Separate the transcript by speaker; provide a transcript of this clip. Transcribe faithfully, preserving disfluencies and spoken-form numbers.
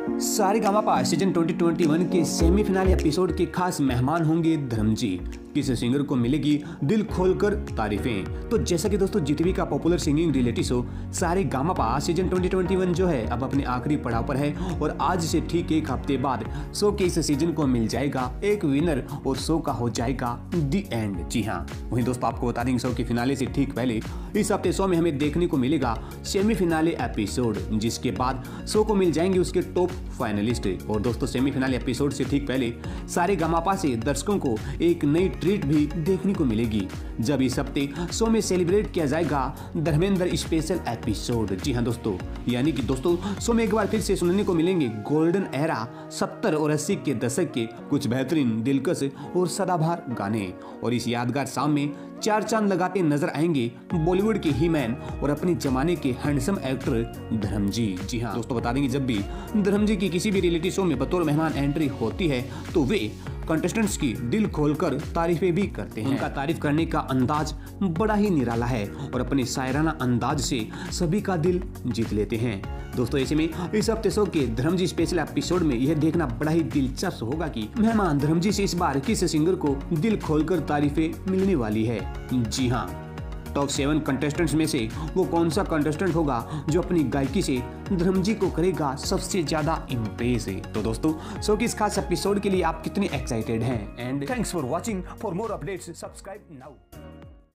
Speaker 1: Sa Re Ga Ma Pa season twenty twenty one के semifinal episode के खास मेहमान होंगे धर्मजी। किस सिंगर को मिलेगी दिल खोलकर तारीफें। तो जैसा कि दोस्तों जीटीवी का popular singing reality show Sa Re Ga Ma Pa season twenty twenty one जो है अब अपने आखिरी पड़ाव पर है और आज से ठीक एक हफ्ते बाद शो के इस सीजन को मिल जाएगा एक विनर और शो का हो जाएगा दी एंड। जी हाँ, वहीं दोस्तों आपको बता देंगे शो के फिनाले से ठीक पहले इस हफ्ते शो में हमें देखने को मिलेगा सेमीफिनाले एपिसोड, जिसके बाद शो को मिल जाएंगे उसके टॉप फाइनलिस्ट। और दोस्तों सेमीफिनाले एपिसोड से ठीक पहले सारेगामापा से दर्शकों को एक नई ट्रीट भी देखने को मिलेगी जब इस हफ्ते शो में सेलिब्रेट किया जाएगा धर्मेंद्र स्पेशल एपिसोड। जी हाँ दोस्तों, यानी कि दोस्तों शो में एक बार फिर से सुनने को मिलेंगे गोल्डन एरा सत्तर और अस्सी के दशक के कुछ बेहतरीन दिलकश और सदाबहार गाने। और इस यादगार शाम में चार चांद लगाते नजर आएंगे बॉलीवुड के ही मैन और अपने जमाने के हैंडसम एक्टर धर्मजी। जी हाँ दोस्तों, बता देंगे जब भी धर्मजी की किसी भी रियलिटी शो में बतौर मेहमान एंट्री होती है तो वे कंटेस्टेंट्स की दिल खोलकर तारीफें भी करते हैं। उनका तारीफ करने का अंदाज बड़ा ही निराला है और अपने शायराना अंदाज से सभी का दिल जीत लेते हैं। दोस्तों ऐसे में इस हफ्ते शो के धर्मजी स्पेशल एपिसोड में यह देखना बड़ा ही दिलचस्प होगा कि मेहमान धर्मजी से इस बार किस सिंगर को दिल खोलकर तारीफें मिलने वाली है। जी हाँ, टॉप सेवन कंटेस्टेंट्स में से वो कौन सा कंटेस्टेंट होगा जो अपनी गायकी से धर्मजी को करेगा सबसे ज्यादा इम्प्रेस। तो दोस्तों शो की इस खास एपिसोड के लिए आप कितने एक्साइटेड हैं? And thanks for watching. For more updates subscribe now.